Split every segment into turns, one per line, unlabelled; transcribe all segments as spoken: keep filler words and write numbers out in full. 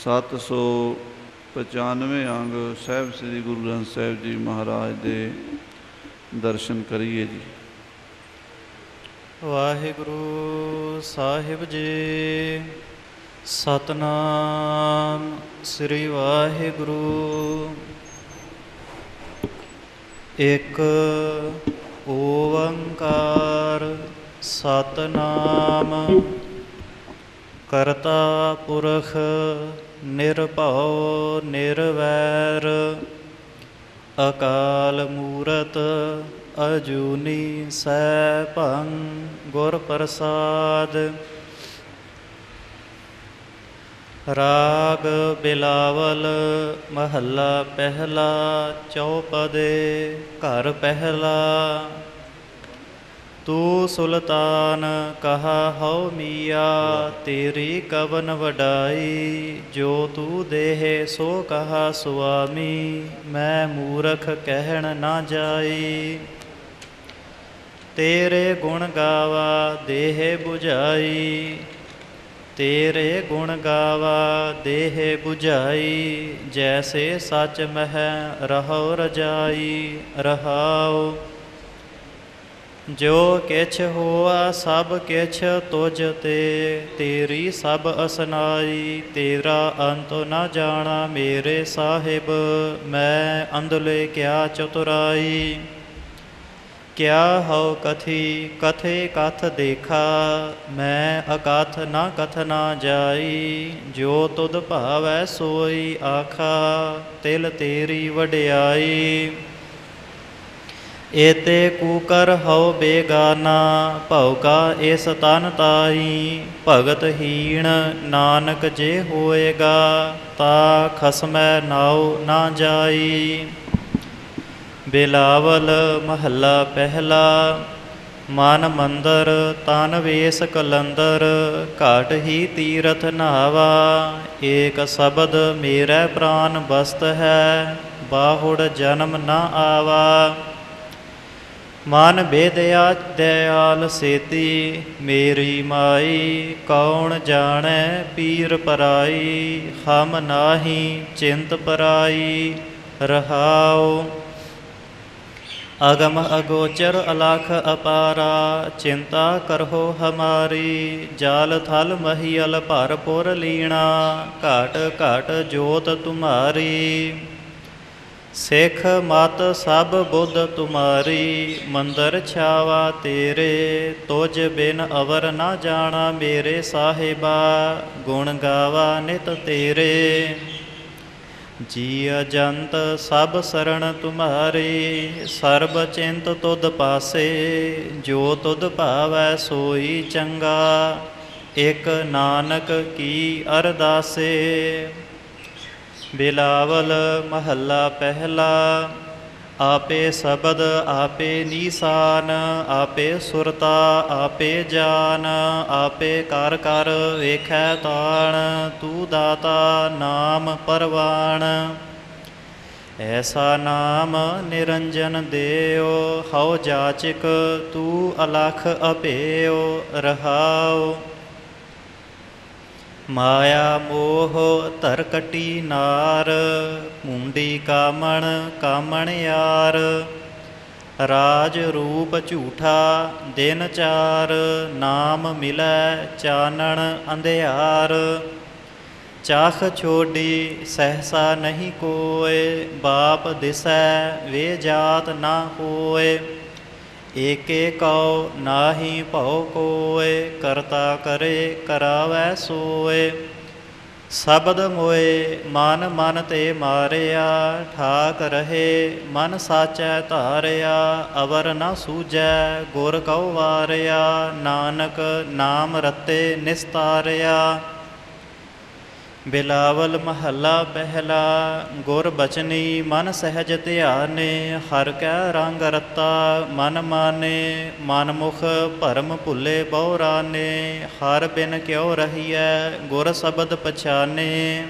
ਸੱਤ ਸੌ ਪਚਾਨਵੇਂ ਅੰਗ ਸਾਹਿਬ ਸ੍ਰੀ ਗੁਰੂ ਗ੍ਰੰਥ ਸਾਹਿਬ ਜੀ ਮਹਾਰਾਜ ਦੇ ਦਰਸ਼ਨ ਕਰੀਏ ਜੀ।
ਵਾਹਿਗੁਰੂ ਸਾਹਿਬ ਜੀ। ਸਤਨਾਮ ਸ੍ਰੀ ਵਾਹਿਗੁਰੂ। ਇੱਕ ਓੰਕਾਰ ਸਤਨਾਮ ਕਰਤਾ ਪੁਰਖ ਨਿਰਭਉ ਨਿਰਵੈਰ ਅਕਾਲ ਮੂਰਤ ਅਜੂਨੀ ਸੈਭੰ ਗੁਰ ਪ੍ਰਸਾਦ। ਰਾਗ ਬਿਲਾਵਲ ਮਹੱਲਾ ਪਹਿਲਾ ਚੌਪਦੇ। ਘਰ ਪਹਿਲਾ। ਤੂੰ ਸੁਲਤਾਨ ਕਹਾ ਹਉ ਮੀਆਂ ਤੇਰੀ ਕਵਨ ਵਡਾਈ। ਜੋ ਤੂੰ ਦੇਹ ਸੋ ਕਹਾ ਸੁਆਮੀ ਮੈਂ ਮੂਰਖ ਕਹਿਣ ਨਾ ਜਾਈ। ਤੇਰੇ ਗੁਣ ਗਾਵਾ ਦੇਹ 부ਝਾਈ। ਤੇਰੇ ਗੁਣ ਗਾਵਾ ਦੇਹ 부ਝਾਈ। ਜੈਸੇ ਸੱਚ ਮਹਿ ਰਹੋ ਰਜਾਈ। ਰਹਾਉ ਜੋ ਕਿਛ ਹੋਆ ਸਭ ਕਿਛ ਤੁਝ ਤੇ। ਤੇਰੀ ਸਭ ਅਸਨਾਈ ਤੇਰਾ ਅੰਤ ਨਾ ਜਾਣਾ ਮੇਰੇ ਸਾਹਿਬ। ਮੈਂ ਅੰਧਲੇ ਕਿਆ ਚਤੁਰਾਈ। ਕਿਆ ਹਉ ਕਥੀ ਕਥੇ ਕਥ ਦੇਖਾ। ਮੈਂ ਅਕਥ ਨਾ ਕਥ ਨਾ ਜਾਈ। ਜੋ ਤੁਧ ਭਾਵੈ ਸੋਈ ਆਖਾ ਤਿਲ ਤੇਰੀ ਵਡਿਆਈ। ਏਤੇ ਕੂਕਰ ਹਉ ਬੇਗਾਨਾ ਭਉ ਕਾ ਇਸ ਤਨ ਤਾਈ। ਭਗਤ ਹੀਣ ਨਾਨਕ ਜੇ ਹੋਏਗਾ ਤਾ ਖਸਮੈ ਨਾਉ ਨਾ ਜਾਈ। ਬਿਲਾਵਲ ਮਹੱਲਾ ਪਹਿਲਾ। ਮਨ ਮੰਦਰ ਤਨ ਵੇਸ ਕਲੰਦਰ ਘਾਟ ਹੀ ਤੀਰਥ ਨਹਾਵਾ। ਏਕ ਸ਼ਬਦ ਮੇਰਾ ਪ੍ਰਾਨ ਬਸਤ ਹੈ ਬਾਹੁੜ ਜਨਮ ਨਾ ਆਵਾ। ਮਨ ਬੇਦਿਆ ਦਇਆਲ ਸੇਤੀ ਮੇਰੀ ਮਾਈ। ਕੌਣ ਜਾਣੈ ਪੀਰ ਪਰਾਈ ਹਮ ਨਾਹੀ ਚਿੰਤ ਪਰਾਈ। ਰਹਾਉ ਅਗਮ ਅਗੋਚਰ ਅਲਖ ਅਪਾਰਾ ਚਿੰਤਾ ਕਰਹੁ ਹਮਾਰੀ। ਜਲ ਥਲ ਮਹੀਅਲ ਭਰਪੁਰ ਲੀਣਾ ਘਾਟ ਘਾਟ ਜੋਤ ਤੁਮਾਰੀ। ਸਿੱਖ ਮਤ ਸਭ ਬੁੱਧ ਤੁਮਾਰੀ ਮੰਦਰ ਛਾਵਾ ਤੇਰੇ। ਤੁਝ ਬਿਨ ਅਵਰ ਨਾ ਜਾਣਾ ਮੇਰੇ ਸਾਹਿਬਾ ਗੁਣ ਗਾਵਾ ਨਿਤ ਤੇਰੇ। ਜੀ ਅਜੰਤ ਸਭ ਸਰਣ ਤੁਮਾਰੀ ਸਰਬ ਚਿੰਤ ਤੁਧ ਪਾਸੇ। ਜੋ ਤੁਧ ਭਾਵੈ ਸੋਈ ਚੰਗਾ ਇਕ ਨਾਨਕ ਕੀ ਅਰਦਾਸੇ। ਬਿਲਾਵਲ ਮਹੱਲਾ ਪਹਿਲਾ। ਆਪੇ ਸ਼ਬਦ ਆਪੇ ਨੀਸਾਨ ਆਪੇ ਸੁਰਤਾ ਆਪੇ ਜਾਨ। ਆਪੇ ਕਰ ਕਰ ਵੇਖੈ ਤਾਣ ਤੂੰ ਦਾਤਾ ਨਾਮ ਪਰਵਾਣ। ਐਸਾ ਨਾਮ ਨਿਰੰਜਨ ਦੇਉ ਹਉ ਜਾਚਕ ਤੂੰ ਅਲਖ ਅਭੇਉ। ਰਹਾਉ ਮਾਇਆ ਮੋਹ ਧਰਕਟੀ ਨਾਰ ਮੁੰਡੀ ਕਾਮਣ ਕਾਮਣ ਯਾਰ। ਰਾਜ ਰੂਪ ਝੂਠਾ ਦਿਨ ਚਾਰ ਨਾਮ ਮਿਲੈ ਚਾਨਣ ਅੰਧਿਆਰ। ਚਾਖ ਛੋਡੀ ਸਹਸਾ ਨਹੀਂ ਕੋਇ ਬਾਪ ਦਿਸੈ ਵੇ ਜਾਤ ਨਾ ਹੋਏ। ਏਕੇ ਕਉ ਨਾਹੀ ਭਉ ਕੋਇ ਕਰਤਾ ਕਰੇ ਕਰਾਵੈ ਸੋਇ। ਸ਼ਬਦ ਮੋਏ ਮਨ ਮਨ ਤੇ ਮਾਰਿਆ ਠਾਕ ਰਹੇ ਮਨ ਸਾਚੈ ਧਾਰਿਆ। ਅਵਰ ਨਾ ਸੂਝੈ ਗੁਰ ਕਉ ਵਾਰਿਆ ਨਾਨਕ ਨਾਮ ਰਤੇ ਨਿਸਤਾਰਿਆ। ਬਿਲਾਵਲ ਮਹੱਲਾ ਪਹਿਲਾ। ਗੁਰ ਬਚਨੀ ਮਨ ਸਹਿਜ ਧਿਆਨੇ ਹਰ ਕੈ ਰੰਗ ਰਤਾ ਮਨ ਮਾਨੇ। ਮਨ ਮੁਖ ਭਰਮ ਭੁੱਲੇ ਬਹੁ ਰਾਨੇ ਹਰ ਬਿਨ ਕਿਉ ਰਹੀਐ ਗੁਰ ਸ਼ਬਦ ਪਛਾਨੇ।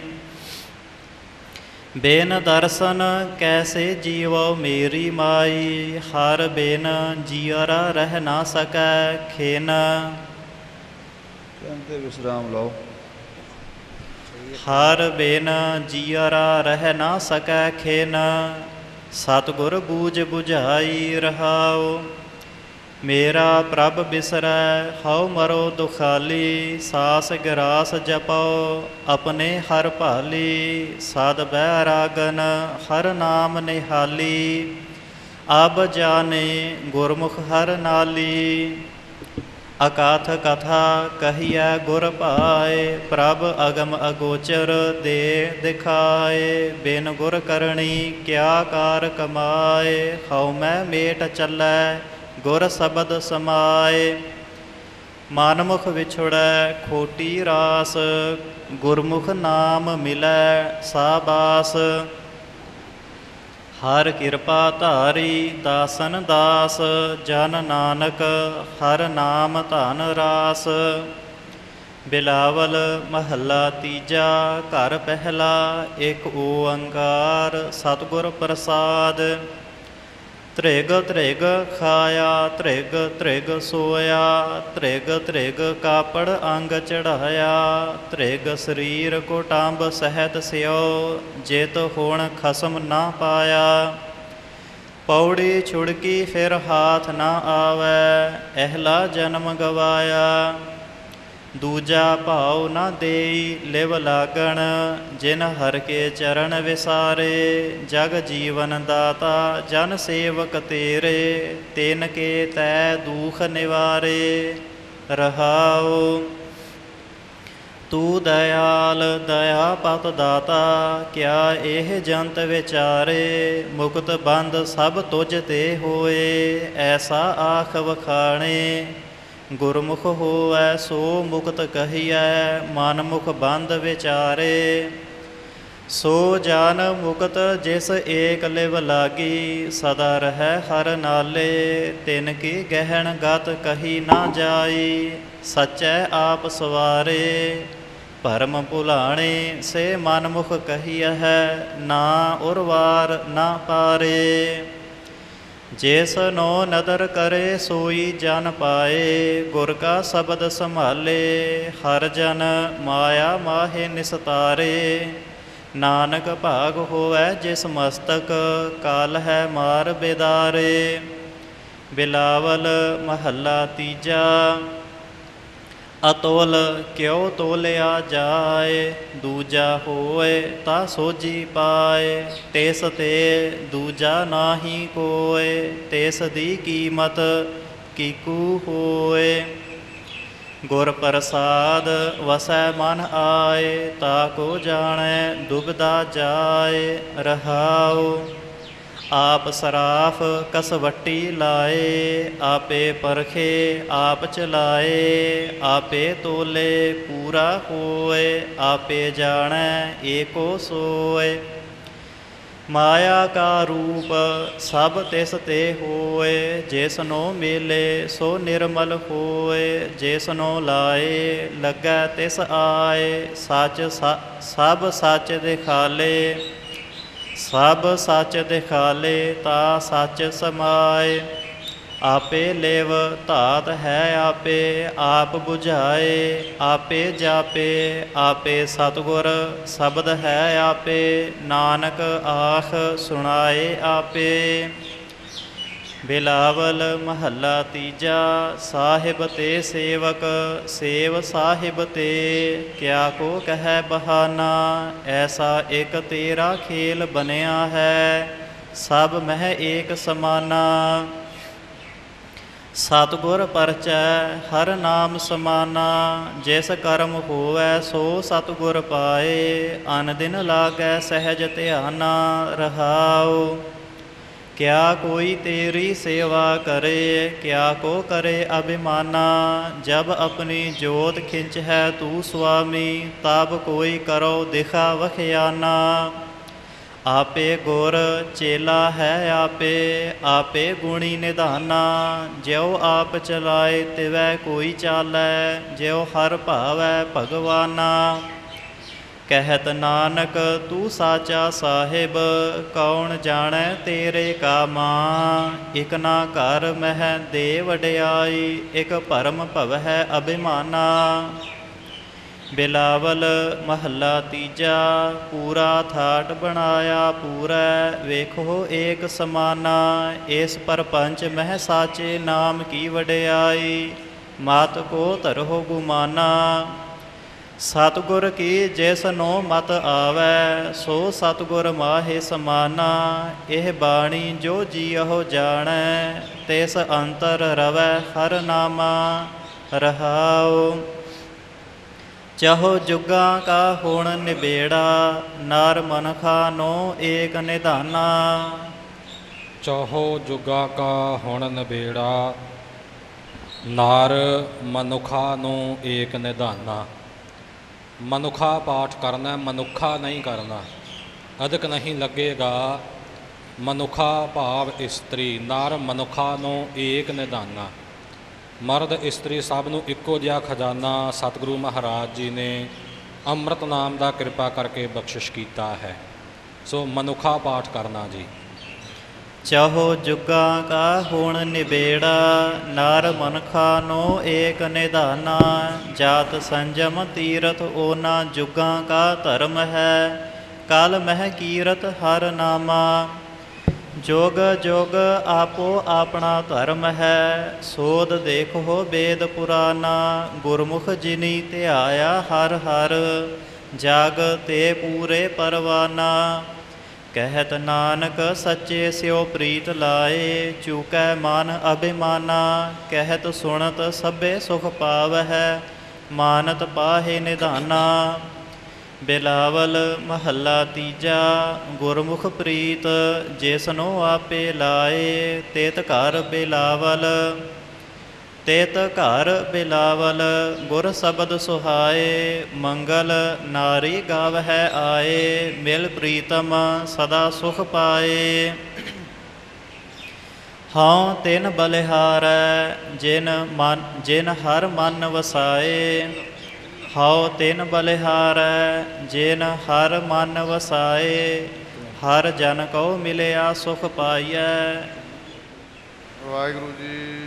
ਬਿਨ ਦਰਸ਼ਨ ਕੈਸੇ ਜੀਵੋ ਮੇਰੀ ਮਾਈ। ਹਰ ਬਿਨ ਜੀਅਰਾ ਰਹਿ ਨਾ ਸਕੈ ਖਿਨ।
ਕਹਿੰਦੇ ਵਿਸਰਾਮ ਲਓ।
ਹਰ ਬਿਨ ਜੀਅਰਾ ਰਹਿ ਨਾ ਸਕੈ ਖਿਨ, ਸਤਿਗੁਰ ਬੂਝ ਬੁਝਾਈ ਰਹਾਉ। ਮੇਰਾ ਪ੍ਰਭ ਬਿਸਰੈ ਹਉ ਮਰੋ ਦੁਖਾਲੀ, ਸਾਸ ਗਿਰਾਸ ਜਪਉ ਆਪਣੇ ਹਰ ਭਾਲੀ। ਸਦ ਬੈਰਾਗਨ ਹਰ ਨਾਮ ਨਿਹਾਲੀ, ਅਬ ਜਾਣੇ ਗੁਰਮੁਖ ਹਰ ਨਾਲੀ। ਅਕਾਥ ਕਥਾ ਕਹੀਐ ਗੁਰ ਭਾਏ, ਪ੍ਰਭ ਅਗਮ ਅਗੋਚਰ ਦੇ ਦਿਖਾਏ। ਬਿਨ ਗੁਰ ਕਰਣੀ ਕਿਆ ਕਾਰ ਕਮਾਏ, ਹਉ ਮੈਂ ਮੇਟ ਚੱਲੈ ਗੁਰ ਸ਼ਬਦ ਸਮਾਏ। ਮਨਮੁਖ ਵਿਛੜੈ ਖੋਟੀ ਰਾਸ, ਗੁਰਮੁਖ ਨਾਮ ਮਿਲੈ ਸਾਬਾਸ। ਹਰ ਕਿਰਪਾ ਧਾਰੀ ਦਾਸਨ ਦਾਸ, ਜਨ ਨਾਨਕ ਹਰ ਨਾਮ ਧਨ ਰਾਸ। ਬਿਲਾਵਲ ਮਹੱਲਾ ਤੀਜਾ, ਘਰ ਪਹਿਲਾ ਇੱਕ ਓੰਕਾਰ ਸਤਿਗੁਰ ਪ੍ਰਸਾਦ। ਧ੍ਰਿਗ ਧ੍ਰਿਗ ਖਾਇਆ ਧ੍ਰਿਗ ਧ੍ਰਿਗ ਸੋਇਆ, ਧ੍ਰਿਗ ਧ੍ਰਿਗ ਕਾਪੜ ਅੰਗ ਚੜਾਇਆ। ਧ੍ਰਿਗ ਸਰੀਰ ਕੁਟੰਬ ਸਹਿਤ ਸਿਓ, ਜਿਤ ਹੁਣ ਖਸਮ ਨਾ ਪਾਇਆ। ਪੌੜੀ ਛੁੜਕੀ ਫਿਰ ਹਾਥ ਨਾ ਆਵੈ, ਅਹਿਲਾ ਜਨਮ ਗਵਾਇਆ। ਦੂਜਾ ਭਾਉ ਨਾ ਦੇਈ ਲਿਵ ਲਾਗਣ, ਜਿਨ ਹਰ ਕੇ ਚਰਨ ਵਿਸਾਰੇ। ਜਗ ਜੀਵਨ ਦਾਤਾ ਜਨ ਸੇਵਕ ਤੇਰੇ, ਤਿਨ ਕੇ ਤੈ ਦੂਖ ਨਿਵਾਰੇ ਰਹਾਉ। ਤੂੰ ਦਇਆਲ ਦਇਆ ਪਤ ਦਾਤਾ, ਕਿਆ ਇਹ ਜੰਤ ਵਿਚਾਰੇ। ਮੁਕਤ ਬੰਦ ਸਭ ਤੁਝ ਤੇ ਹੋਏ, ਐਸਾ ਆਖ ਵਖਾਣੇ। ਗੁਰਮੁਖ ਹੋਵੈ ਸੋ ਮੁਕਤ ਕਹੀਐ, ਮਨਮੁਖ ਬੰਦ ਵਿਚਾਰੇ। ਸੋ ਜਾਨ ਮੁਕਤ ਜਿਸ ਏਕ ਲਿਵ ਲਾਗੀ, ਸਦਾ ਰਹੈ ਹਰ ਨਾਲੇ। ਤਿਨ ਕੀ ਗਹਿਣ ਗਤ ਕਹੀ ਨਾ ਜਾਈ, ਸਚੈ ਆਪ ਸਵਾਰੇ। ਭਰਮ ਭੁਲਾਣੇ ਸੇ ਮਨਮੁਖ ਕਹੀਐ, ਨਾ ਉਰਵਾਰ ਨਾ ਪਾਰੇ। ਜਿਸ ਨੋ ਨਦਰ ਕਰੇ ਸੋਈ ਜਨ ਪਾਏ, ਗੁਰ ਕਾ ਸ਼ਬਦ ਸੰਭਾਲੇ। ਹਰ ਜਨ ਮਾਇਆ ਮਾਹੇ ਨਿਸਤਾਰੇ, ਨਾਨਕ ਭਾਗ ਹੋਵੈ ਜਿਸ ਮਸਤਕ, ਕਾਲ ਹੈ ਮਾਰ ਬੇਦਾਰੇ। ਬਿਲਾਵਲ ਮਹੱਲਾ ਤੀਜਾ, ਅਤੁਲ ਕਿਉ ਤੋਲਿਆ ਜਾਏ। ਦੂਜਾ ਹੋਏ ਤਾ ਸੋਝੀ ਪਾਏ, ਤਿਸ ਤੇ ਦੂਜਾ ਨਾਹੀ ਕੋਏ। ਤਿਸ ਦੀ ਕੀਮਤ ਕੀਕੂ ਹੋਏ, ਗੁਰ ਪ੍ਰਸਾਦ ਵਸੈ ਮਨ ਆਏ। ਤਾ ਕੋ ਜਾਣੈ ਦੁਬਿਧਾ ਜਾਏ ਰਹਾਉ। ਆਪ ਸਰਾਫ ਕਸਵੱਟੀ ਲਾਏ, ਆਪੇ ਪਰਖੇ ਆਪ ਚਲਾਏ। ਆਪੇ ਤੋਲੇ ਪੂਰਾ ਹੋਏ, ਆਪੇ ਜਾਣੈ ਏਕੋ ਸੋਏ। ਮਾਇਆ ਕਾ ਰੂਪ ਸਭ ਤਿਸ ਤੇ ਹੋਏ, ਜਿਸਨੋ ਮੇਲੇ ਸੋ ਨਿਰਮਲ ਹੋਏ। ਜਿਸਨੋ ਲਾਏ ਲੱਗੈ ਤਿਸ ਆਏ, ਸੱਚ ਸਭ ਸੱਚ ਦਿਖਾਲੇ। ਸਭ ਸੱਚ ਦਿਖਾਲੇ ਤਾ ਸੱਚ ਸਮਾਏ। ਆਪੇ ਲਿਵ ਧਾਤ ਹੈ ਆਪੇ, ਆਪ ਬੁਝਾਏ। ਆਪੇ ਜਾਪੇ ਆਪੇ ਸਤਿਗੁਰ ਸ਼ਬਦ ਹੈ ਆਪੇ। ਨਾਨਕ ਆਖ ਸੁਣਾਏ ਆਪੇ। ਬਿਲਾਵਲ ਮਹੱਲਾ ਤੀਜਾ, ਸਾਹਿਬ ਤੇ ਸੇਵਕ ਸੇਵ ਸਾਹਿਬ ਤੇ। ਕਿਆ ਕੋ ਕਹਿ ਬਹਾਨਾ, ਐਸਾ ਇੱਕ ਤੇਰਾ ਖੇਲ ਬਣਿਆ ਹੈ। ਸਭ ਮਹਿ ਏਕ ਸਮਾਨਾ, ਸਤਿਗੁਰ ਪਰਚੈ ਹਰ ਨਾਮ ਸਮਾਨਾ। ਜਿਸ ਕਰਮ ਹੋਵੈ ਸੋ ਸਤਿਗੁਰ ਪਾਏ, ਅਨ ਦਿਨ ਲਾਗੈ ਸਹਿਜ ਧਿਆਨਾ ਰਹਾਉ। ਕਿਆ ਕੋਈ ਤੇਰੀ ਸੇਵਾ ਕਰੇ, ਕਿਆ ਕੋ ਕਰੇ ਅਭਿਮਾਨਾ। ਜਬ ਆਪਣੀ ਜੋਤ ਖਿੰਚ ਹੈ ਤੂੰ ਸੁਆਮੀ, ਤਬ ਕੋਈ ਕਰੋ ਦਿਖਾ ਵਖਿਆਨਾ। ਆਪੇ ਗੁਰ ਚੇਲਾ ਹੈ ਆਪੇ, ਆਪੇ ਗੁਣੀ ਨਿਧਾਨਾ। ਜਿਉ ਆਪ ਚਲਾਏ ਤਿਵੈ ਕੋਈ ਚਾਲੈ, ਜਿਉ ਹਰ ਭਾਵੈ ਭਗਵਾਨਾ। ਕਹਿਤ ਨਾਨਕ ਤੂੰ ਸਾਚਾ ਸਾਹਿਬ, ਕੌਣ ਜਾਣੈ ਤੇਰੇ ਕਾਮਾ। ਇਕ ਨਾ ਘਰ ਮਹਿ ਦੇ ਵਡਿਆਈ, ਇਕ ਭਰਮ ਭਵਹਿ ਅਭਿਮਾਨਾ। ਬਿਲਾਵਲ ਮਹੱਲਾ ਤੀਜਾ। ਪੂਰਾ ਥਾਟ ਬਣਾਇਆ ਪੂਰੈ, ਵੇਖੋ ਏਕ ਸਮਾਨਾ। ਇਸ ਪਰਪੰਚ ਮਹਿ ਸਾਚੇ ਨਾਮ ਕੀ ਵਡਿਆਈ, ਮਤ ਕੋ ਧਰਹੁ ਗੁਮਾਨਾ। ਸਤਿਗੁਰ ਕੀ ਜਿਸਨੋ ਮਤ ਆਵੈ, ਸੋ ਸਤਿਗੁਰ ਮਾਹੇ ਸਮਾਨਾ। ਇਹ ਬਾਣੀ ਜੋ ਜੀਉ ਜਾਣੈ, ਤਿਸ ਅੰਤਰ ਰਵੈ ਹਰ ਨਾਮਾ। ਰਹਾਉ ਚਾਹੋ ਜੁਗਾਂ ਕਾ ਹੁਣ ਨਿਬੇੜਾ, ਨਰ ਮਨਖਾ ਨੋ ਏਕ ਨਿਧਾਨਾ।
ਚਾਹੋ ਜੁਗਾ ਕਾ ਹੁਣ ਨਿਬੇੜਾ, ਨਾਰ ਮਨੁਖਾ ਨੂੰ ਏਕ ਨਿਧਾਨਾ। ਮਨੁਖਾ ਪਾਠ ਕਰਨਾ, ਮਨੁੱਖਾ ਨਹੀਂ ਕਰਨਾ। ਅਧਿਕ ਨਹੀਂ ਲੱਗੇਗਾ। ਮਨੁਖਾ ਭਾਵ ਇਸਤਰੀ, ਨਰ ਮਨੁਖਾ ਨੂੰ ਏਕ ਨਿਧਾਨਾ। ਮਰਦ ਇਸਤਰੀ ਸਭ ਨੂੰ ਇੱਕੋ ਜਿਹਾ ਖਜ਼ਾਨਾ ਸਤਿਗੁਰੂ ਮਹਾਰਾਜ ਜੀ ਨੇ ਅੰਮ੍ਰਿਤ ਨਾਮ ਦਾ ਕਿਰਪਾ ਕਰਕੇ ਬਖਸ਼ਿਸ਼ ਕੀਤਾ ਹੈ। ਸੋ ਮਨੁੱਖਾ ਪਾਠ ਕਰਨਾ ਜੀ।
ਚਾਹੋ ਜੁਗਾਂ ਕਾ ਹੁਣ ਨਿਬੇੜਾ, ਨਰ ਮਨਖਾ ਨੋ ਏਕ ਨਿਧਾਨਾ। ਜਾਤ ਸੰਜਮ ਤੀਰਥ ਓਨਾ ਜੁਗਾਂ ਕਾ ਧਰਮ ਹੈ, ਕਲ ਮਹਿ ਕੀਰਤ ਹਰ ਨਾਮਾ। ਜੋਗ ਜੋਗ ਆਪੋ ਆਪਣਾ ਧਰਮ ਹੈ, ਸੋਧ ਦੇਖੋ ਵੇਦ ਪੁਰਾਨਾ। ਗੁਰਮੁਖ ਜਿਨੀ ਧਿਆਇਆ ਹਰ ਹਰ, ਜਗ ਤੇ ਪੂਰੇ ਪਰਵਾਨਾ। ਕਹਿਤ ਨਾਨਕ ਸੱਚੇ ਸਿਉ ਪ੍ਰੀਤ ਲਾਏ, ਚੂਕੈ ਮਨ ਅਭਿਮਾਨਾ। ਕਹਿਤ ਸੁਣਤ ਸਭੇ ਸੁਖ ਪਾਵਹਿ, ਮਾਨਤ ਪਾਹੇ ਨਿਧਾਨਾ। ਬਿਲਾਵਲ ਮਹੱਲਾ ਤੀਜਾ। ਗੁਰਮੁਖ ਪ੍ਰੀਤ ਜਿਸਨੋ ਆਪੇ ਲਾਏ, ਤਿਤ ਘਰ ਬਿਲਾਵਲ। ਤਿਤ ਘਰ ਬਿਲਾਵਲ ਗੁਰ ਸ਼ਬਦ ਸੁਹਾਏ, ਮੰਗਲ ਨਾਰੀ ਗਾਵਹਿ ਆਏ। ਮਿਲ ਪ੍ਰੀਤਮ ਸਦਾ ਸੁਖ ਪਾਏ। ਹਉ ਤਿਨ ਬਲਿਹਾਰੈ, ਜਿਨ ਮਨ ਜਿਨ ਹਰ ਮਨ ਵਸਾਏ। ਹਉ ਤਿਨ ਬਲਿਹਾਰੈ, ਜਿਨ ਹਰ ਮਨ ਵਸਾਏ। ਹਰ ਜਨ ਕਉ ਮਿਲਿਆ ਸੁਖ ਪਾਈਐ।
ਵਾਹਿਗੁਰੂ ਜੀ,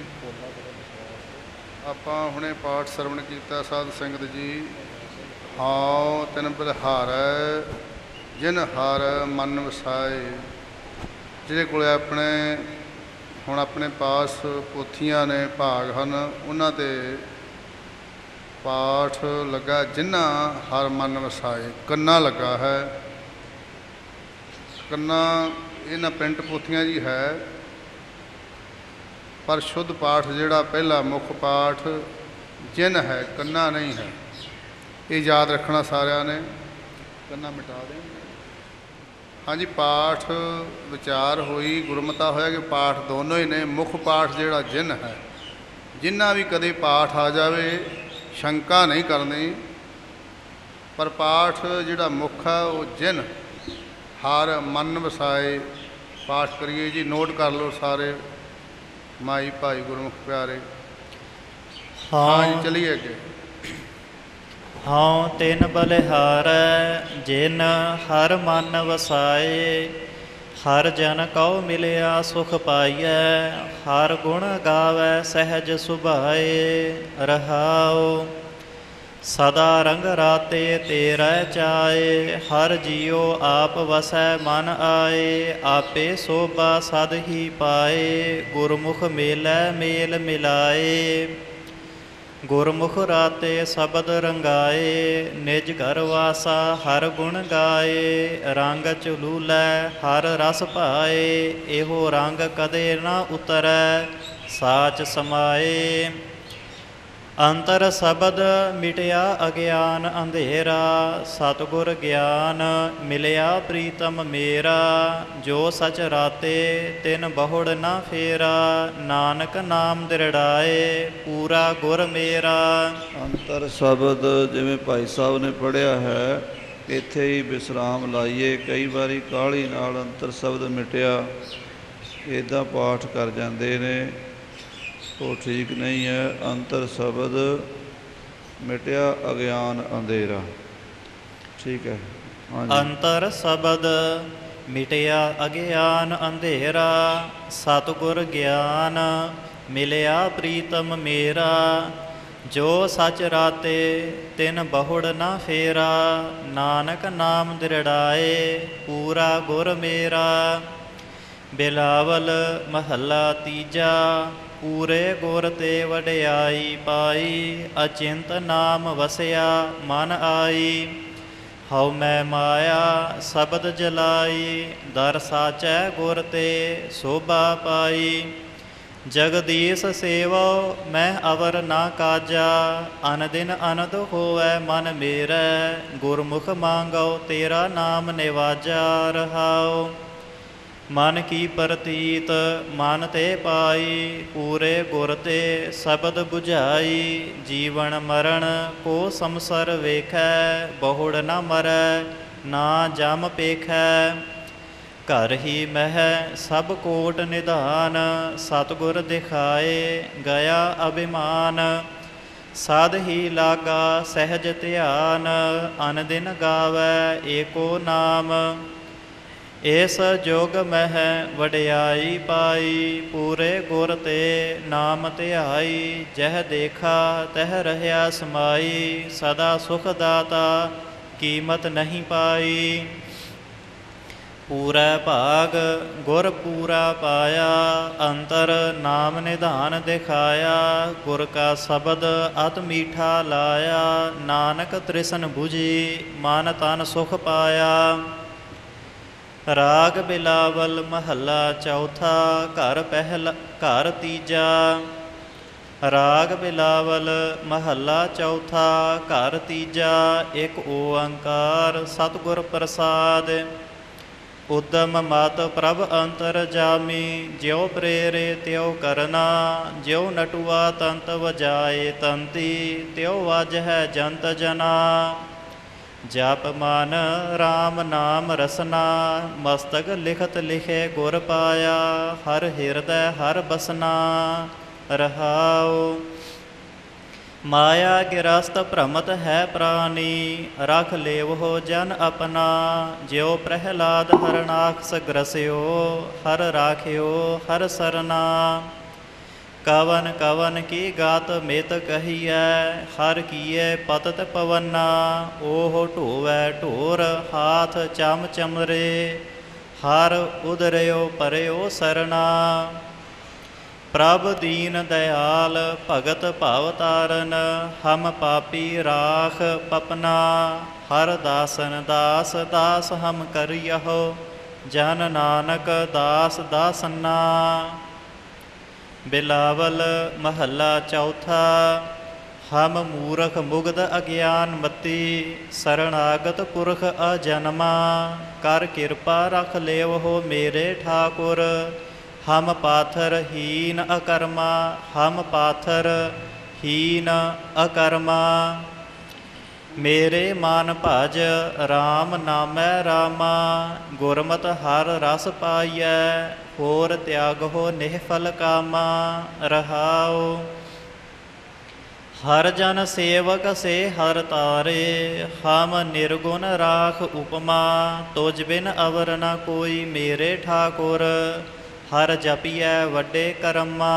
ਆਪਾਂ ਹੁਣੇ ਪਾਠ ਸਰਵਣ ਕੀਤਾ ਸਾਧ ਸੰਗਤ ਜੀ। ਹਉ ਤਿਨ ਬਲਿਹਾਰੈ, ਜਿਨ ਹਰ ਮਨ ਵਸਾਏ। ਜਿਹਦੇ ਕੋਲ ਆਪਣੇ ਹੁਣ ਆਪਣੇ ਪਾਸ ਪੋਥੀਆਂ ਨੇ, ਭਾਗ ਹਨ, ਉਹਨਾਂ 'ਤੇ ਪਾਠ ਲੱਗਾ ਜਿਨ੍ਹਾਂ ਹਰ ਮਨ ਵਸਾਏ। ਕੰਨਾ ਲੱਗਾ ਹੈ। ਕੰਨਾ ਇਹਨਾਂ ਪ੍ਰਿੰਟ ਪੋਥੀਆਂ ਜੀ ਹੈ, ਪਰ ਸ਼ੁੱਧ ਪਾਠ ਜਿਹੜਾ ਪਹਿਲਾ ਮੁੱਖ ਪਾਠ ਜਿਨ ਹੈ, ਕੰਨਾ ਨਹੀਂ ਹੈ। ਇਹ ਯਾਦ ਰੱਖਣਾ ਸਾਰਿਆਂ ਨੇ। ਕੰਨਾ ਮਿਟਾ ਦੇ। ਹਾਂਜੀ, ਪਾਠ ਵਿਚਾਰ ਹੋਈ, ਗੁਰਮਤਾ ਹੋਇਆ ਕਿ ਪਾਠ ਦੋਨੋਂ ਹੀ ਨੇ। ਮੁੱਖ ਪਾਠ ਜਿਹੜਾ ਜਿਨ ਹੈ, ਜਿੰਨਾ ਵੀ ਕਦੇ ਪਾਠ ਆ ਜਾਵੇ ਸ਼ੰਕਾ ਨਹੀਂ ਕਰਨੀ, ਪਰ ਪਾਠ ਜਿਹੜਾ ਮੁੱਖ ਹੈ ਉਹ ਜਿਨ ਹਰ ਮਨ ਵਸਾਏ। ਪਾਠ ਕਰੀਏ ਜੀ, ਨੋਟ ਕਰ ਲਓ ਸਾਰੇ ਮਾਈ ਭਾਈ ਗੁਰਮੁਖ ਪਿਆਰੇ। ਹਾਂ ਜੀ, ਚਲੀਏ ਅੱਗੇ।
ਹਉ ਤਿਨ ਬਲਿਹਾਰੈ, ਜਿਨ ਹਰ ਮਨ ਵਸਾਏ। ਹਰ ਜਨ ਕਉ ਮਿਲਿਆ ਸੁਖ ਪਾਈਐ, ਹਰ ਗੁਣ ਗਾਵੈ ਸਹਿਜ ਸੁਭਾਏ। ਰਹਾਉ ਸਦਾ ਰੰਗ ਰਾਤੇ ਤੇਰੈ ਚਾਏ, ਹਰ ਜੀਉ ਆਪ ਵਸੈ ਮਨ ਆਏ। ਆਪੇ ਸੋਭਾ ਸਦ ਹੀ ਪਾਏ, ਗੁਰਮੁਖ ਮੇਲੈ ਮੇਲ ਮਿਲਾਏ। ਗੁਰਮੁਖ ਰਾਤੇ ਸ਼ਬਦ ਰੰਗਾਏ, ਨਿਜ ਘਰ ਵਾਸਾ ਹਰ ਗੁਣ ਗਾਏ। ਰੰਗ ਝਲੂਲੈ ਹਰ ਰਸ ਭਾਏ, ਇਹੋ ਰੰਗ ਕਦੇ ਨਾ ਉਤਰੈ ਸਾਚ ਸਮਾਏ। ਅੰਤਰ ਸ਼ਬਦ ਮਿਟਿਆ ਅਗਿਆਨ ਅੰਧੇਰਾ, ਸਤਿਗੁਰ ਗਿਆਨ ਮਿਲਿਆ ਪ੍ਰੀਤਮ ਮੇਰਾ। ਜੋ ਸਚ ਰਾਤੇ ਤਿਨ ਬਹੁੜ ਨਾ ਫੇਰਾ, ਨਾਨਕ ਨਾਮ ਦ੍ਰਿੜਾਏ ਪੂਰਾ ਗੁਰ ਮੇਰਾ।
ਅੰਤਰ ਸ਼ਬਦ ਜਿਵੇਂ ਭਾਈ ਸਾਹਿਬ ਨੇ ਪੜ੍ਹਿਆ ਹੈ, ਇੱਥੇ ਹੀ ਵਿਸਰਾਮ ਲਾਈਏ। ਕਈ ਵਾਰੀ ਕਾਹਲੀ ਨਾਲ ਅੰਤਰ ਸ਼ਬਦ ਮਿਟਿਆ ਇੱਦਾਂ ਪਾਠ ਕਰ ਜਾਂਦੇ ਨੇ, ਉਹ ਠੀਕ ਨਹੀਂ ਹੈ। ਅੰਤਰ ਸ਼ਬਦ ਮਿਟਿਆ ਅਗਿਆਨ ਅੰਧੇਰਾ, ਠੀਕ ਹੈ।
ਅੰਤਰ ਸ਼ਬਦ ਮਿਟਿਆ ਅਗਿਆਨ ਅੰਧੇਰਾ, ਸਤਿਗੁਰ ਗਿਆਨ ਮਿਲਿਆ ਪ੍ਰੀਤਮ ਮੇਰਾ। ਜੋ ਸਚ ਰਾਤੇ ਤਿਨ ਬਹੁੜ ਨਾ ਫੇਰਾ, ਨਾਨਕ ਨਾਮ ਦ੍ਰਿੜਾਏ ਪੂਰਾ ਗੁਰ ਮੇਰਾ। ਬਿਲਾਵਲ ਮਹੱਲਾ ਤੀਜਾ। ਪੂਰੇ ਗੁਰ ਤੇ ਵਡਿਆਈ ਪਾਈ, ਅਚਿੰਤ ਨਾਮ ਵਸਿਆ ਮਨ ਆਈ। ਹਉ ਮੈਂ ਮਾਇਆ ਸ਼ਬਦ ਜਲਾਈ, ਦਰ ਸਾਚੈ ਗੁਰ ਤੇ ਸੋਭਾ ਪਾਈ। ਜਗਦੀਸ਼ ਸੇਵੋ ਮੈਂ ਅਵਰ ਨਾ ਕਾਜਾ, ਅਨ ਦਿਨ ਅਨੰਦ ਹੋਵੈ ਮਨ ਮੇਰੈ। ਗੁਰਮੁਖ ਮੰਗਉ ਤੇਰਾ ਨਾਮ ਨਿਵਾਜਾ ਰਹਾਉ। ਮਨ ਕੀ ਪ੍ਰਤੀਤ ਮਨ ਤੇ ਪਾਈ, ਪੂਰੇ ਗੁਰ ਤੇ ਸ਼ਬਦ ਬੁਝਾਈ। ਜੀਵਨ ਮਰਨ ਕੋ ਸੰਸਰ ਵੇਖੈ, ਬਹੁੜ ਨਾ ਮਰੈ ਨਾ ਜਮ ਪੇਖੈ। ਘਰ ਹੀ ਮਹਿ ਸਭ ਕੋਟ ਨਿਧਾਨ, ਸਤਿਗੁਰ ਦਿਖਾਏ ਗਿਆ ਅਭਿਮਾਨ। ਸਾਧ ਹੀ ਲਾਗਾ ਸਹਿਜ ਧਿਆਨ, ਅਨ ਦਿਨ ਗਾਵੈ ਏਕੋ ਨਾਮ। ਇਸ ਜੋਗ ਮਹਿ ਵਡਿਆਈ ਪਾਈ, ਪੂਰੇ ਗੁਰ ਤੇ ਨਾਮ ਧਿਆਈ। ਜਹ ਦੇਖਾ ਤਹ ਰਹਿਆ ਸਮਾਈ, ਸਦਾ ਸੁਖ ਦਾਤਾ ਕੀਮਤ ਨਹੀਂ ਪਾਈ। ਪੂਰਾ ਭਾਗ ਗੁਰ ਪੂਰਾ ਪਾਇਆ, ਅੰਤਰ ਨਾਮ ਨਿਧਾਨ ਦਿਖਾਇਆ। ਗੁਰ ਕਾ ਸ਼ਬਦ ਅਤ ਮੀਠਾ ਲਾਇਆ, ਨਾਨਕ ਤ੍ਰਿਸ਼ਨ ਬੁਝੀ ਮਨ ਤਨ ਸੁਖ ਪਾਇਆ। ਰਾਗ ਬਿਲਾਵਲ ਮਹੱਲਾ ਚੌਥਾ। ਘਰ ਪਹਿਲਾ ਘਰ ਤੀਜਾ। ਰਾਗ ਬਿਲਾਵਲ ਮਹੱਲਾ ਚੌਥਾ। ਘਰ ਤੀਜਾ। ਇੱਕ ਓੰਕਾਰ ਸਤਿਗੁਰ ਪ੍ਰਸਾਦ। ਉਦਮ ਮਤ ਪ੍ਰਭ ਅੰਤਰ ਜਾਮੀ, ਜਿਉ ਪ੍ਰੇਰੇ ਤਿਉ ਕਰਨਾ। ਜਿਉ ਨਟੁਆ ਤੰਤ ਵਜਾਏ ਤੰਤੀ, ਤਿਉ ਵਾਜਹਿ ਜੰਤ ਜਨਾ। ਜਪ ਮਨ ਰਾਮ ਨਾਮ ਰਸਨਾ, ਮਸਤਕ ਲਿਖਤ ਲਿਖੇ ਗੁਰ ਪਾਇਆ। ਹਰ ਹਿਰਦੈ ਹਰ ਬਸਨਾ ਰਹਾਉ। ਮਾਇਆ ਗਿਰਸਤ ਭ੍ਰਮਤ ਹੈ ਪ੍ਰਾਨੀ, ਰਖ ਲੇਵਹੁ ਜਨ ਆਪਣਾ। ਜਿਉ ਪ੍ਰਹਿਲਾਦ ਹਰਨਾਕਸ ਗ੍ਰਸਿਓ, ਹਰ ਰਾਖਿਓ ਹਰ ਸਰਨਾ। ਕਵਨ ਕਵਨ ਕੀ ਗਾਤ ਮਿਤ ਕਹੀਐ, ਹਰ ਕੀਏ ਪਤਤ ਪਵਨਾ। ਓਹ ਢੋਵੈ ਢੋਰ ਹਾਥ ਚਮ ਚਮਰੇ, ਹਰ ਉਦਰਿਓ ਪਰਿਓ ਸਰਨਾ। ਪ੍ਰਭ ਦੀਨ ਦਇਆਲ ਭਗਤ ਭਵ ਤਾਰਨ, ਹਮ ਪਾਪੀ ਰਾਖ ਪਪਨਾ। ਹਰ ਦਾਸਨ ਦਾਸ ਦਾਸ ਹਮ ਕਰਿਯਹੁ, ਜਨ ਨਾਨਕ ਦਾਸ ਦਾਸਨਾ। ਬਿਲਾਵਲ ਮਹੱਲਾ ਚੌਥਾ। ਹਮ ਮੂਰਖ ਮੁਗਧ ਅਗਿਆਨ ਮਤੀ, ਸਰਣਾਗਤ ਪੁਰਖ ਅਜਨਮਾ। ਕਰ ਕਿਰਪਾ ਰਖ ਲੇਵਹੁ ਮੇਰੇ ਠਾਕੁਰ, ਹਮ ਪਾਥਰ ਹੀਨ ਅਕਰਮਾ। ਹਮ ਪਾਥਰ ਹੀਨ ਅਕਰਮਾ। ਮੇਰੇ ਮਨ ਭਜ ਰਾਮ ਨਾਮੈ ਰਾਮਾ। ਗੁਰਮਤਿ ਹਰ ਰਸ ਪਾਈਐ, ਹੋਰ ਤਿਆਗਹੁ ਨਿਹਫਲ ਕਾਮਾ ਰਹਾਉ। ਹਰ ਜਨ ਸੇਵਕ ਸੇ ਹਰ ਤਾਰੇ, ਹਮ ਨਿਰਗੁਣ ਰਾਖ ਉਪਮਾ। ਤੁਝ ਬਿਨ ਅਵਰ ਨ ਕੋਈ ਮੇਰੇ ਠਾਕੁਰ, ਹਰ ਜਪੀਐ ਵੱਡੇ ਕਰਮਾ।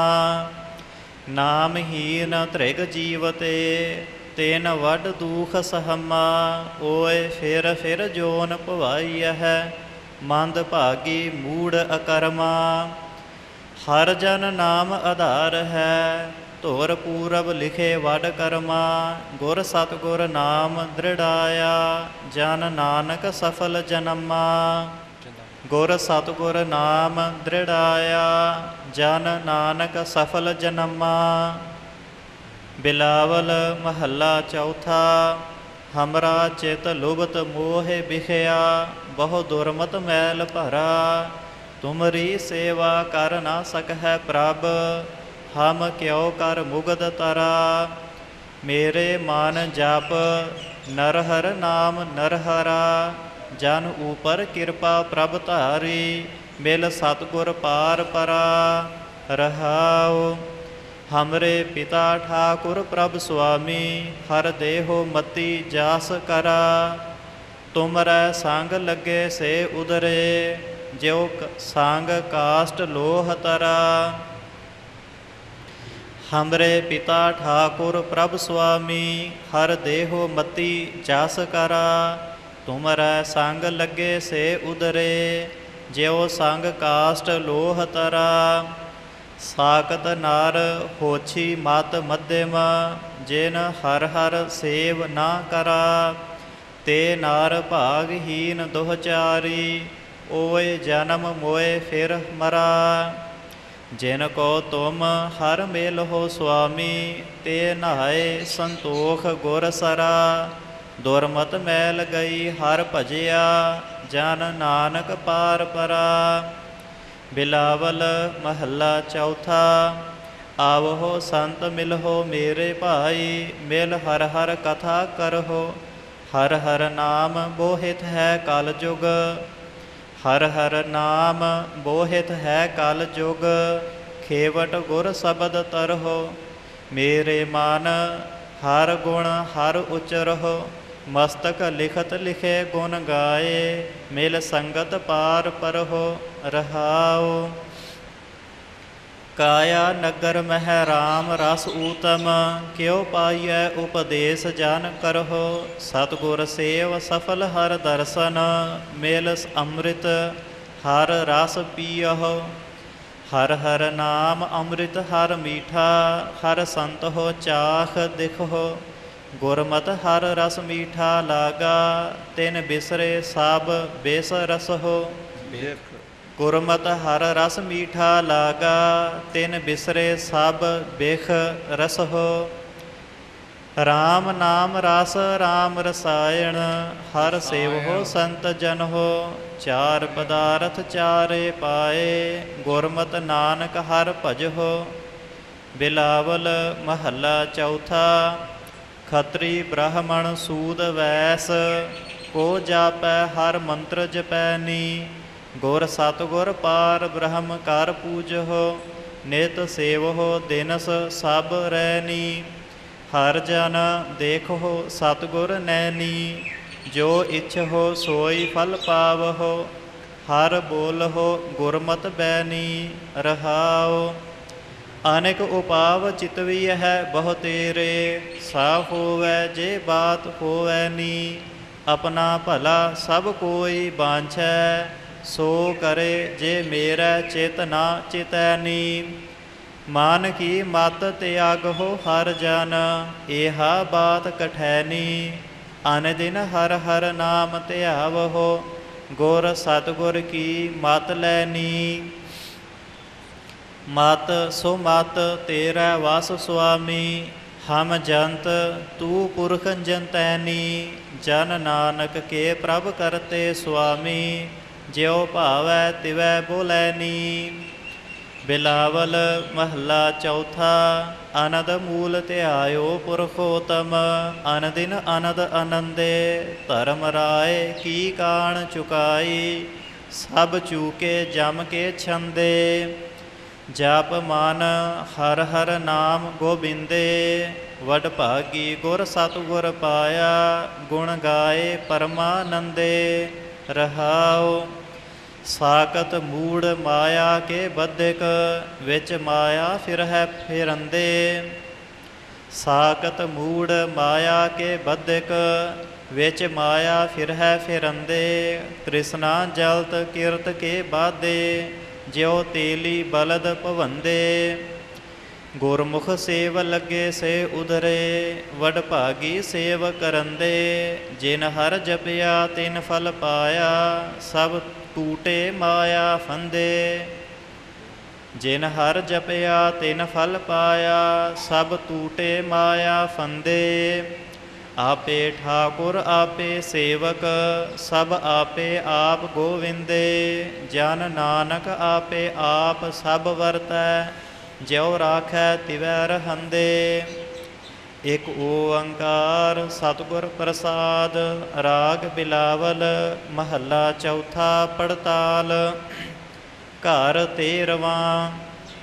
ਨਾਮਹੀਨ ਧ੍ਰਿਗ ਜੀਵਤੇ, ਤੈਨ ਵੱਡ ਦੂਖ ਸਹਮਾ। ਓਏ ਫਿਰ ਫਿਰ ਜੋਨ ਭਵਾਈਐ, ਮੰਦ ਭਾਗੀ ਮੂੜ ਅਕਰਮਾ। ਹਰ ਜਨ ਨਾਮ ਆਧਾਰ ਹੈ, ਧੁਰ ਪੂਰਬ ਲਿਖੇ ਵੱਡ ਕਰਮਾ। ਗੁਰ ਸਤਿਗੁਰ ਨਾਮ ਦ੍ਰਿੜਾਇਆ, ਜਨ ਨਾਨਕ ਸਫਲ ਜਨਮਾ। ਗੁਰ ਸਤਿਗੁਰ ਨਾਮ ਦ੍ਰਿੜਾਇਆ, ਜਨ ਨਾਨਕ ਸਫਲ ਜਨਮਾ। ਬਿਲਾਵਲ ਮਹੱਲਾ ਚੌਥਾ। ਹਮਰਾ ਚਿਤ ਲੁਭਤ ਮੋਹਿ ਬਿਖਿਆ, ਬਹੁ ਦੁਰਮਤ ਮੈਲ ਭਰਾ। ਤੁਮਰੀ ਸੇਵਾ ਕਰ ਨਾ ਸਕਹਿ ਪ੍ਰਭ, ਹਮ ਕਿਉ ਕਰ ਮੁਗਧ ਤਰਾ। ਮੇਰੇ ਮਨ ਜਪ ਨਰਹਰ ਨਾਮ ਨਰਹਰਾ, ਜਨ ਉਪਰ ਕਿਰਪਾ ਪ੍ਰਭ ਧਾਰੀ। ਮਿਲ ਸਤਿਗੁਰ ਪਾਰ ਪਰਾ ਰਹਾਉ। ਹਮਰੇ ਪਿਤਾ ਠਾਕੁਰ ਪ੍ਰਭ ਸੁਆਮੀ, ਹਰ ਦੇਹੋ ਮਤੀ ਜਾਸ ਕਰਾ। ਤੁਮਰੈ ਸੰਗ ਲੱਗੇ ਸੇ ਉਦਰੇ, ਜਿਉ ਸੰਗ ਕਾਸ਼ਟ ਲੋਹ ਤਰਾ। ਹਮਰੇ ਪਿਤਾ ਠਾਕੁਰ ਪ੍ਰਭ ਸੁਆਮੀ, ਹਰ ਦੇਹੋ ਮਤੀ ਜਸ ਕਰਾ। ਤੁਮਰੈ ਸੰਗ ਲੱਗੇ ਸੇ ਉਦਰੇ, ਜਿਉ ਸੰਗ ਕਾਸ਼ਟ ਲੋਹ ਤਰਾ। ਸਾਕਤ ਨਰ ਹੋਛੀ ਮਤ ਮਧਿਮ, ਜਿਨ ਹਰ ਹਰ ਸੇਵ ਨਾ ਕਰਾ। ਤੇ ਨਰ ਭਾਗਹੀਨ ਦੁਹਚਾਰੀ, ਓਏ ਜਨਮ ਮੋਏ ਫਿਰ ਮਰਾ। ਜਿਨ ਕੋ ਤੁਮ ਹਰ ਮੇਲ ਹੋ ਸੁਆਮੀ, ਤੇ ਨਹਾਏ ਸੰਤੋਖ ਗੁਰ ਸਰਾ। ਦੁਰਮਤ ਮੈਲ ਗਈ ਹਰ ਭਜਿਆ, ਜਨ ਨਾਨਕ ਪਾਰ ਪਰਾ। ਬਿਲਾਵਲ ਮਹੱਲਾ ਚੌਥਾ। ਆਵੋ ਸੰਤ ਮਿਲਹੁ ਮੇਰੇ ਭਾਈ, ਮਿਲ ਹਰ ਹਰ ਕਥਾ ਕਰਹੁ। ਹਰ ਹਰ ਨਾਮ ਬੋਹਿਤ ਹੈ ਕਲ ਜੁਗ, ਹਰ ਹਰ ਨਾਮ ਬੋਹਿਤ ਹੈ ਕਲ ਜੁਗ। ਖੇਵਟ ਗੁਰ ਸ਼ਬਦ ਤਰਹੁ, ਮੇਰੇ ਮਨ ਹਰ ਗੁਣ ਹਰ ਉਚਰਹੁ। ਮਸਤਕ ਲਿਖਤ ਲਿਖੇ ਗੁਣ ਗਾਏ, ਮਿਲ ਸੰਗਤ ਪਾਰ ਪਰਹੁ। ਰਹਾਉ ਕਾਇਆ ਨਗਰ ਮਹਿ ਰਾਮ ਰਸ ਊਤਮ, ਕਿਉ ਪਾਈਐ ਉਪਦੇਸ ਜਨ ਕਰਹੁ। ਸਤਿਗੁਰ ਸੇਵ ਸਫਲ ਹਰ ਦਰਸ਼ਨ, ਮਿਲ ਅੰਮ੍ਰਿਤ ਹਰ ਰਸ ਪੀਅਹੁ। ਹਰ ਹਰ ਨਾਮ ਅੰਮ੍ਰਿਤ ਹਰ ਮੀਠਾ, ਹਰ ਸੰਤ ਹੋ ਚਾਖ ਦਿਖਹੁ। ਗੁਰਮਤਿ ਹਰ ਰਸ ਮੀਠਾ ਲਾਗਾ, ਤਿਨ ਬਿਸਰੇ ਸਭ ਬਿਸ ਰਸਹੁ। ਗੁਰਮਤਿ ਹਰ ਰਸ ਮੀਠਾ ਲਾਗਾ, ਤਿਨ ਬਿਸਰੇ ਸਭ ਬਿਖ ਰਸਹੁ। ਰਾਮ ਨਾਮ ਰਸ ਰਾਮ ਰਸਾਇਣ, ਹਰ ਸੇਵਹੁ ਸੰਤ ਜਨਹੁ। ਚਾਰ ਪਦਾਰਥ ਚਾਰੇ ਪਾਏ, ਗੁਰਮਤਿ ਨਾਨਕ ਹਰ ਭਜਹੁ। ਬਿਲਾਵਲ ਮਹੱਲਾ ਚੌਥਾ। ਖੱਤਰੀ ਬ੍ਰਾਹਮਣ ਸੂਦ ਵੈਸ, ਕੋ ਜਾਪੈ ਹਰ ਮੰਤਰ ਜਪੈਨੀ। ਗੁਰ ਸਤਿਗੁਰ ਪਾਰ ਬ੍ਰਹਮ ਕਰ ਪੂਜਹੁ, ਨਿਤ ਸੇਵਹੁ ਦਿਨਸ ਸਭ ਰੈਨੀ। ਹਰ ਜਨ ਦੇਖਹੁ ਸਤਿਗੁਰ ਨੈਨੀ, ਜੋ ਇੱਛਹੁ ਸੋਈ ਫਲ ਪਾਵਹੁ। ਹਰ ਬੋਲਹੁ ਗੁਰਮਤਿ ਬੈਨੀ। ਰਹਾਉ ਅਨੇਕ ਉਪਾਵ ਚਿਤਵੀ ਹੈ ਬਹੁ ਤੇਰੇ, ਸਾਫ ਹੋਵੈ ਜੇ ਬਾਤ ਹੋਵੈ ਨੀ। ਆਪਣਾ ਭਲਾ ਸਭ ਕੋਈ ਬਾਂਛੈ, ਸੋ ਕਰੇ ਜੇ ਮੇਰਾ ਚਿਤ ਨਾ ਚਿਤੈ ਨੀ। ਮਾਨ ਕੀ ਮਤ ਤਿਆਗਹੁ ਹਰ ਜਨ, ਇਹਾ ਬਾਤ ਕਠੈਨੀ। ਅਨ ਦਿਨ ਹਰ ਹਰ ਨਾਮ ਧਿਆਵਹੁ, ਗੁਰ ਸਤਿਗੁਰ ਕੀ ਮਤ ਲੈਨੀ। ਮਤ ਸੋ ਮਤ ਤੇਰਾ ਵਸ ਸੁਆਮੀ, ਹਮ ਜੰਤ ਤੂ ਪੁਰਖ ਜੰਤੈਨੀ। ਜਨ ਨਾਨਕ ਕੇ ਪ੍ਰਭ ਕਰਤੇ ਸੁਆਮੀ, ਜਿਉ ਭਾਵੈ ਤਿਵੈ ਬੋਲੈਨੀ। ਬਿਲਾਵਲ ਮਹੱਲਾ ਚੌਥਾ। ਅਨੰਦ ਮੂਲ ਧਿਆਇਓ ਪੁਰਖੋਤਮ, ਅਨ ਦਿਨ ਅਨੰਦ ਆਨੰਦੇ। ਧਰਮ ਰਾਏ ਕੀ ਕਾਣ ਚੁਕਾਈ, ਸਭ ਚੂਕੇ ਜਮ ਕੇ ਛੰਦੇ। ਜਪ ਮਨ ਹਰ ਹਰ ਨਾਮ ਗੋਬਿੰਦੇ, ਵਡ ਭਾਗੀ ਗੁਰ ਸਤਿਗੁਰ ਪਾਇਆ। ਗੁਣ ਗਾਏ ਪਰਮਾਨੰਦੇ। ਰਹਾਉ ਸਾਕਤ ਮੂੜ ਮਾਇਆ ਕੇ ਬੱਧਿਕ, ਵਿੱਚ ਮਾਇਆ ਫਿਰ ਹੈ ਫਿਰੰਦੇ। ਸਾਕਤ ਮੂੜ ਮਾਇਆ ਕੇ ਬੱਧਿਕ, ਵਿੱਚ ਮਾਇਆ ਫਿਰ ਹੈ ਫਿਰੰਦੇ। ਤ੍ਰਿਸ਼ਨਾ ਜਲਤ ਕਿਰਤ ਕੇ ਬਾਧੇ, ਜਿਉ ਤੇਲੀ ਬਲਦ ਭਵੰਦੇ। ਗੁਰਮੁਖ ਸੇਵ ਲੱਗੇ ਸੇ ਉਧਰੇ, ਵਡ ਭਾਗੀ ਸੇਵ ਕਰੰਦੇ। ਜਿਨ ਹਰ ਜਪਿਆ ਤਿਨ ਫਲ ਪਾਇਆ, ਸਭ ਟੂਟੇ ਮਾਇਆ ਫੰਦੇ। ਜਿਨ ਹਰ ਜਪਿਆ ਤਿਨ ਫਲ ਪਾਇਆ, ਸਭ ਟੂਟੇ ਮਾਇਆ ਫੰਦੇ। ਆਪੇ ਠਾਕੁਰ ਆਪੇ ਸੇਵਕ, ਸਭ ਆਪੇ ਆਪ ਗੋਵਿੰਦੇ। ਜਨ ਨਾਨਕ ਆਪੇ ਆਪ ਸਭ ਵਰਤੈ, ਜਿਉ ਰਾਖੈ ਤਿਵੈ ਰਹੰਦੇ। ਇਕ ਓੰਕਾਰ ਸਤਿਗੁਰ ਪ੍ਰਸਾਦ। ਰਾਗ ਬਿਲਾਵਲ ਮਹੱਲਾ ਚੌਥਾ। ਪੜਤਾਲ। ਘਰ ਤੇਰਵਾਂ।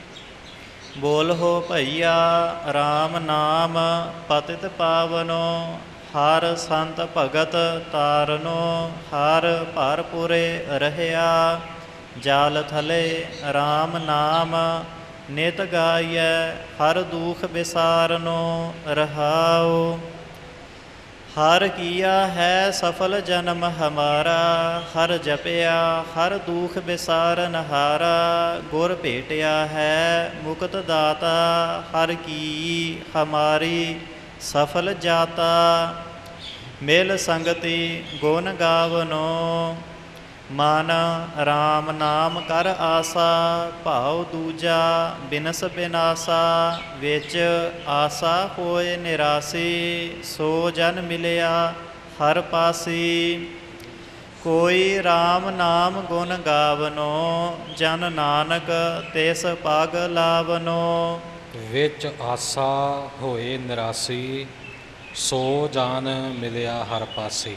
ਬੋਲਹੁ ਭਈਆ RAM ਨਾਮ, ਪਤਿਤ ਪਾਵਨੋ। ਹਰ ਸੰਤ ਭਗਤ ਤਾਰਨੋ, ਹਰ ਭਰਪੁਰੇ ਰਹਿਆ। ਜਾਲ ਥਲੇ RAM ਨਾਮ, ਨਿਤ ਗਾਈਐ ਹਰ ਦੁਖ ਵਿਸਾਰਨੋ ਰਹਾਉ। ਹਰ ਕੀਆ ਹੈ ਸਫਲ ਜਨਮ ਹਮਾਰਾ, ਹਰ ਜਪਿਆ ਹਰ ਦੁਖ ਵਿਸਾਰਨ ਹਾਰਾ। ਗੁਰ ਭੇਟਿਆ ਹੈ ਮੁਕਤ ਦਾਤਾ, ਹਰ ਕੀ ਹਮਾਰੀ ਸਫਲ ਜਾਤਾ। ਮਿਲ ਸੰਗਤੀ ਗੁਣ ਗਾਵਨੋ, ਮਨ ਰਾਮ ਨਾਮ ਕਰ ਆਸਾ। ਭਾਉ ਦੂਜਾ ਬਿਨਸ ਬਿਨਾਸਾ, ਵਿੱਚ ਆਸਾ ਹੋਏ ਨਿਰਾਸੀ। ਸੋ ਜਨ ਮਿਲਿਆ ਹਰ ਪਾਸੀ, ਕੋਈ ਰਾਮ ਨਾਮ ਗੁਣ ਗਾਵਨੋ। ਜਨ ਨਾਨਕ ਤਿਸ ਪਗ ਲਾਵਨੋ।
ਵਿੱਚ ਆਸਾ ਹੋਏ ਨਿਰਾਸੀ, ਸੋ ਜਾਨ ਮਿਲਿਆ ਹਰ ਪਾਸੀ।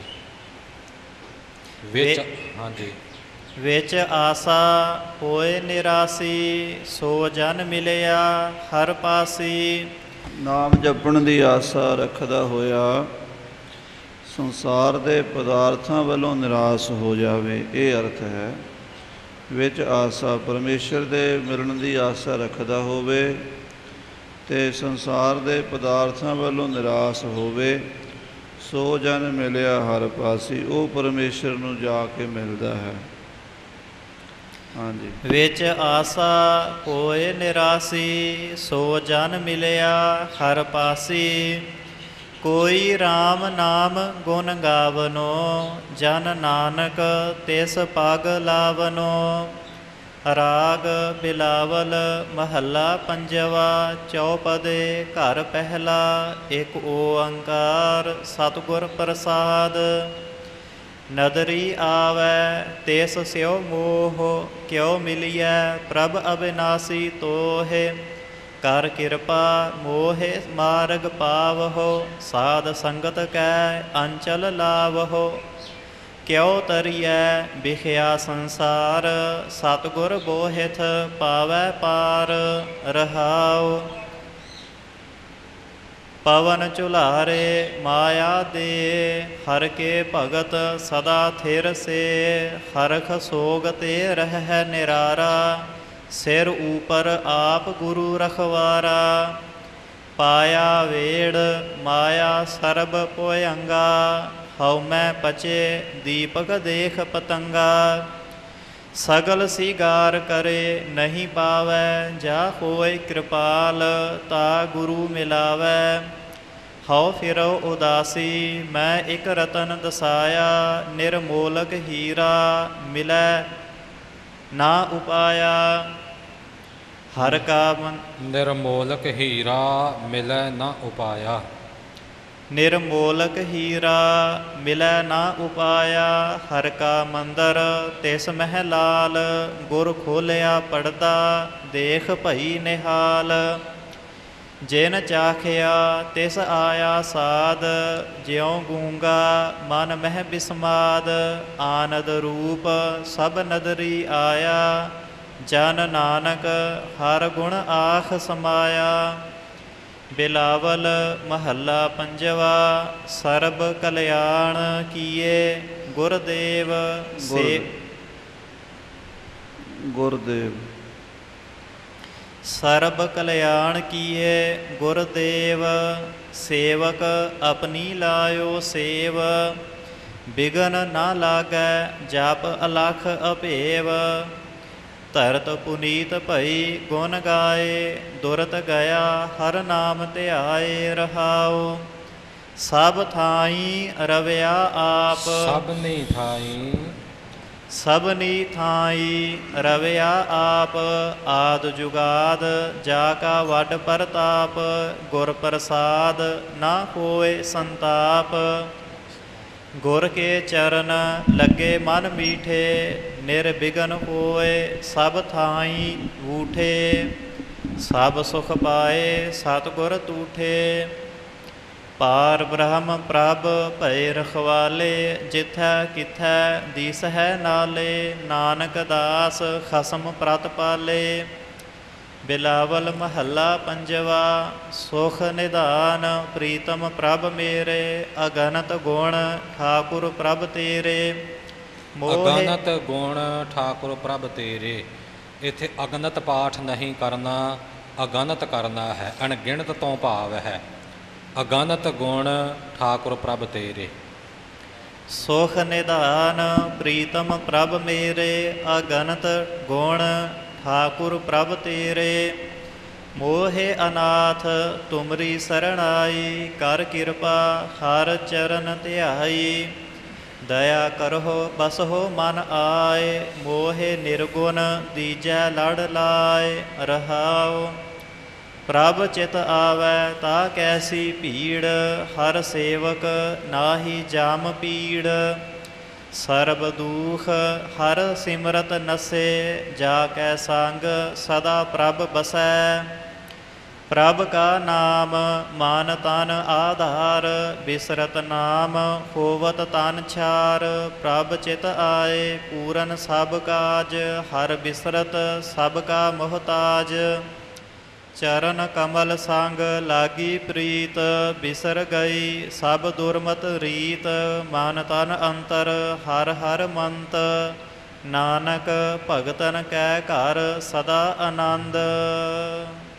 ਵਿੱਚ ਹਾਂਜੀ
ਵਿੱਚ ਆਸਾ ਹੋਏ ਨਿਰਾਸੀ, ਸੋ ਜਨ ਮਿਲਿਆ ਹਰ ਪਾਸੀ।
ਨਾਮ ਜਪਣ ਦੀ ਆਸਾ ਰੱਖਦਾ ਹੋਇਆ ਸੰਸਾਰ ਦੇ ਪਦਾਰਥਾਂ ਵੱਲੋਂ ਨਿਰਾਸ਼ ਹੋ ਜਾਵੇ, ਇਹ ਅਰਥ ਹੈ। ਵਿੱਚ ਆਸਾ ਪਰਮੇਸ਼ਰ ਦੇ ਮਿਲਣ ਦੀ ਆਸਾ ਰੱਖਦਾ ਹੋਵੇ ਅਤੇ ਸੰਸਾਰ ਦੇ ਪਦਾਰਥਾਂ ਵੱਲੋਂ ਨਿਰਾਸ਼ ਹੋਵੇ, ਸੋ ਜਨ ਮਿਲਿਆ ਹਰ ਪਾਸੀ, ਉਹ ਪਰਮੇਸ਼ਰ ਨੂੰ ਜਾ ਕੇ ਮਿਲਦਾ ਹੈ। ਹਾਂਜੀ।
ਵਿੱਚ ਆਸਾ ਹੋਏ ਨਿਰਾਸੀ, ਸੋ ਜਨ ਮਿਲਿਆ ਹਰ ਪਾਸੀ। ਕੋਈ ਰਾਮ ਨਾਮ ਗੁਣ ਗਾਵਨੋ, ਜਨ ਨਾਨਕ ਤਿਸ ਪਗ ਲਾਵਨੋ। ਰਾਗ ਬਿਲਾਵਲ ਮਹੱਲਾ ਪੰਜਵਾ, ਚੌਪਦੇ ਘਰ ਪਹਿਲਾ। ਇੱਕ ਓੰਕਾਰ ਸਤਿਗੁਰ ਪ੍ਰਸਾਦ। ਨਦਰੀ ਆਵੈ ਤਿਸ ਸਿਉ ਮੋਹ, ਕਿਉ ਮਿਲੀਐ ਪ੍ਰਭ ਅਬਿਨਾਸੀ ਤੋਹਿ। ਕਰ ਕਿਰਪਾ ਮੋਹਿ ਮਾਰਗ ਪਾਵਹੁ, ਸਾਧ ਸੰਗਤ ਕੈ ਅੰਚਲ ਲਾਵਹੁ। ਕਿਉ ਤਰੀਐ ਬਿਖਿਆ ਸੰਸਾਰ, ਸਤਿਗੁਰ ਬੋਹਿਥ ਪਾਵੈ ਪਾਰ। ਰਹਾਉ। ਪਵਨ ਝੁਲਾਰੇ ਮਾਇਆ ਦੇ, ਹਰ ਕੇ ਭਗਤ ਸਦਾ ਥਿਰ ਸੇ। ਹਰਖ ਸੋਗ ਤੇ ਰਹਿ ਨਿਰਾਰਾ, ਸਿਰ ਊਪਰ ਆਪ ਗੁਰੂ ਰਖਵਾਰਾ। ਪਾਇਆ ਵੇੜ ਮਾਇਆ ਸਰਬ ਭੁਯੰਗਾ, ਹਉਮੈ ਪਚੇ ਦੀਪਕ ਦੇਖ ਪਤੰਗਾ। ਸਗਲ ਸਿਗਾਰ ਕਰੇ ਨਹੀਂ ਪਾਵੈ, ਜਾ ਹੋਏ ਕਿਰਪਾਲ ਤਾ ਗੁਰੂ ਮਿਲਾਵੈ। ਹਉ ਫਿਰੋ ਉਦਾਸੀ ਮੈਂ ਇਕ ਰਤਨ ਦਸਾਇਆ, ਨਿਰਮੋਲਕ ਹੀਰਾ ਮਿਲੈ ਨਾ ਉਪਾਇਆ। ਹਰ ਕਾ ਮਨ
ਨਿਰਮੋਲਕ ਹੀਰਾ ਮਿਲੈ ਨਾ ਉਪਾਇਆ।
ਨਿਰਮੋਲਕ ਹੀਰਾ ਮਿਲੈ ਨਾ ਉਪਾਇਆ। ਹਰ ਕਾ ਮੰਦਰ ਤਿਸ ਮਹਿ ਲਾਲ, ਗੁਰ ਖੋਲਿਆ ਪੜਦਾ ਦੇਖ ਭਈ ਨਿਹਾਲ। ਜਿਨ ਚਾਖਿਆ ਤਿਸ ਆਇਆ ਸਾਧ, ਜਿਉ ਗੂੰਗਾ ਮਨ ਮਹਿ ਬਿਸਮਾਦ। ਆਨੰਦ ਰੂਪ ਸਭ ਨਦਰੀ ਆਇਆ, ਜਨ ਨਾਨਕ ਹਰ ਗੁਣ ਆਖ ਸਮਾਇਆ। ਬਿਲਾਵਲ ਮਹੱਲਾ ਪੰਜਵਾ, ਸਰਬ ਕਲਿਆਣ ਕੀਏ ਗੁਰਦੇਵ ਸੇ।
ਗੁਰਦੇਵ
ਸਰਬ ਕਲਿਆਣ ਕੀਏ ਗੁਰਦੇਵ, ਸੇਵਕ ਆਪਣੀ ਲਾਇਓ ਸੇਵ। ਬਿਗਨ ਨਾ ਲਾਗੈ ਜਪ ਅਲਖ ਅਭੇਵ, ਧਰਤ ਪੁਨੀਤ ਭਈ ਗੁਣ ਗਾਏ। ਦੁਰਤ ਗਿਆ ਹਰ ਨਾਮ ਧਿਆਏ। ਰਹਾਉ। ਸਭ ਥਾਈ ਰਵਿਆ ਆਪ,
ਸਭਨੀ ਥਾਈ
ਸਭਨੀ ਥਾਈ ਰਵਿਆ ਆਪ। ਆਦ ਜੁਗਾਦ ਜਾ ਕਾ ਵੱਡ ਪ੍ਰਤਾਪ, ਗੁਰ ਪ੍ਰਸਾਦ ਨਾ ਹੋਏ ਸੰਤਾਪ। ਗੁਰ ਕੇ ਚਰਨ ਲੱਗੇ ਮਨ ਮੀਠੇ, ਨਿਰਬਿਘਨ ਹੋਏ ਸਭ ਥਾਈ ਊਠੇ। ਸਭ ਸੁਖ ਪਾਏ ਸਤਿਗੁਰ ਤੂਠੇ, ਪਾਰ ਬ੍ਰਹਮ ਪ੍ਰਭ ਭਏ ਰਖਵਾਲੇ। ਜਿਥੈ ਕਿਥੈ ਦੀਸ ਹੈ ਨਾਲੇ, ਨਾਨਕ ਦਾਸ ਖਸਮ ਪ੍ਰਤ ਪਾਲੇ। ਬਿਲਾਵਲ ਮਹੱਲਾ ਪੰਜਵਾ, ਸੁਖ ਨਿਧਾਨ ਪ੍ਰੀਤਮ ਪ੍ਰਭ ਮੇਰੇ। ਅਗਨਤ ਗੁਣ ਠਾਕੁਰ ਪ੍ਰਭ ਤੇਰੇ। ਮੋਹਿ
ਅਗਨਤ ਗੁਣ ਠਾਕੁਰ ਪ੍ਰਭ ਤੇਰੇ। ਇੱਥੇ ਅਗਨਤ ਪਾਠ ਨਹੀਂ ਕਰਨਾ, ਅਗਨਤ ਕਰਨਾ ਹੈ। ਅਣਗਿਣਤ ਤੋਂ ਭਾਵ ਹੈ ਅਗਨਤ ਗੁਣ ਠਾਕੁਰ ਪ੍ਰਭ ਤੇਰੇ।
ਸੁਖ ਨਿਧਾਨ ਪ੍ਰੀਤਮ ਪ੍ਰਭ ਮੇਰੇ, ਅਗਨਤ ਗੁਣ ਠਾਕੁਰ ਪ੍ਰਭ ਤੇਰੇ। ਮੋਹਿ ਅਨਾਥ ਤੁਮਰੀ ਸਰਣਾਈ, ਕਰ ਕਿਰਪਾ ਹਰ ਚਰਨ ਧਿਆਈ। ਦਇਆ ਕਰਹੁ ਬਸਹੁ ਮਨ ਆਏ, ਮੋਹਿ ਨਿਰਗੁਣ ਦੀਜੈ ਲੜ ਲਾਏ। ਰਹਾਉ ਪ੍ਰਭ ਚਿਤ ਆਵੈ ਤਾ ਕੈਸੀ ਭੀੜ, ਹਰ ਸੇਵਕ ਨਾਹੀ ਜਾਮ ਪੀੜ। ਸਰਬ ਦੂਖ ਹਰ ਸਿਮਰਤ ਨਸੇ, ਜਾ ਕੈ ਸੰਗ ਸਦਾ ਪ੍ਰਭ ਬਸੈ। ਪ੍ਰਭ ਕਾ ਨਾਮ ਮਾਨ ਤਨ ਆਧਾਰ, ਬਿਸਰਤ ਨਾਮ ਹੋਵਤ ਤਨ ਛਾਰ। ਪ੍ਰਭ ਚਿਤ ਆਏ ਪੂਰਨ ਸਭ ਕਾਜ, ਹਰ ਬਿਸਰਤ ਸਭ ਕਾ ਮੁਹਤਾਜ। ਚਰਨ ਕਮਲ ਸੰਗ ਲਾਗੀ ਪ੍ਰੀਤ, ਬਿਸਰ ਗਈ ਸਭ ਦੁਰਮਤ ਰੀਤ। ਮਨ ਤਨ ਅੰਤਰ ਹਰ ਹਰ ਮੰਤ, ਨਾਨਕ ਭਗਤਨ ਕੈ ਘਰ ਸਦਾ ਆਨੰਦ।